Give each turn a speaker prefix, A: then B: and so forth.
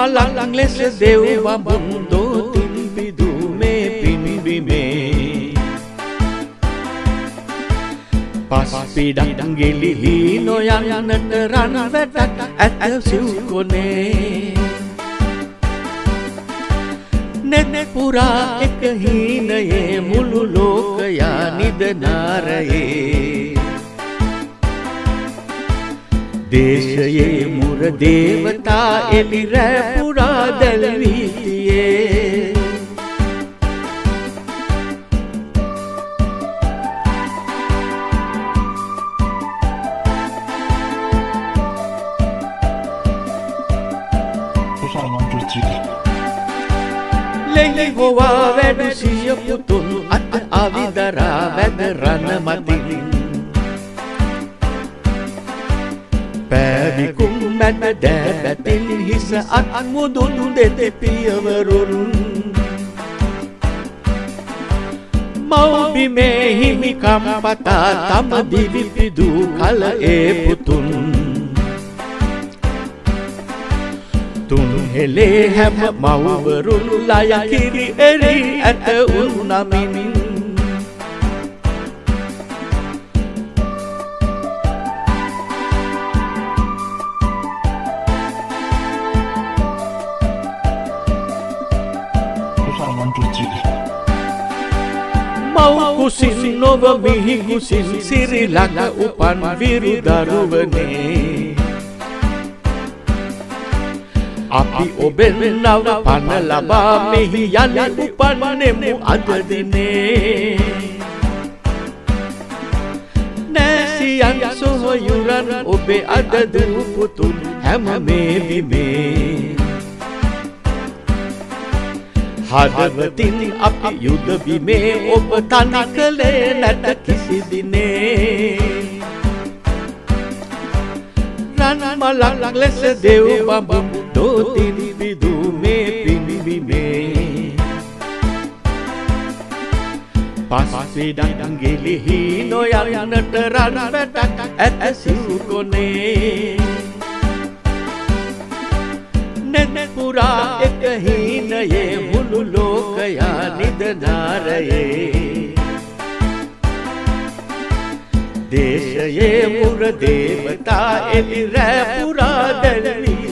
A: මලක් ලෙස දෙව් වඹුන් දෝතින් පිදු මේ පින්බිමේ පස් පිඩක් ගිලිහි නොයන්නට රන් වැටක් ඇත සිව් කොනේ නෙත් පුරා එක හීනයේ මුළු ලෝකයා නිදනාරයේ දේශයේ මුර දේවතා එලි රැ පුරා දැල්වී තියේ ලෙලි හොවා වැඩු සිය පුතුන් අත අවිදරා වැද රණ මතින් පැවිකුම් මැද දෑබැතින් හිස අත් මුදුන් දෙතෙ පියවරුන් මව්බිමේ හිමිකම් පතා තම දිවි පිදු කල ඒ පුතුන් තුන් හෙලේ හැම මව්වරුන් ලය කිරි එරි ඇත උන් නමින් මව් කුසින් නොව මිහි කුසින් සිරිලක උපන් විරු දරුවනේ අපි ඔබෙන් නව පන ලබා මෙහි යලි උපන්නෙමු අද දිනේ නැසියන් සොහොයුරන් ඔබේ අද දූ පුතුන් හැම මේ බිමේ හදවතින් අපි යුද බිමේ ඔබ තනි කළේ නැත කිසි දිනේ රන් මලක් ලෙස දෙව් වඹුන් දෝතින් පිදු මේ පින්බිමේ පස් පිඩක් ගිලිහි නොයන්නට රන් වැටක් ඇත සිව් කොනේ නෙත් පුරා එක හීනයේ මුළු ලෝකයා නිදනාරයේ දේශයේ මුර දේවතා එලි රැ පුරා දැල්වී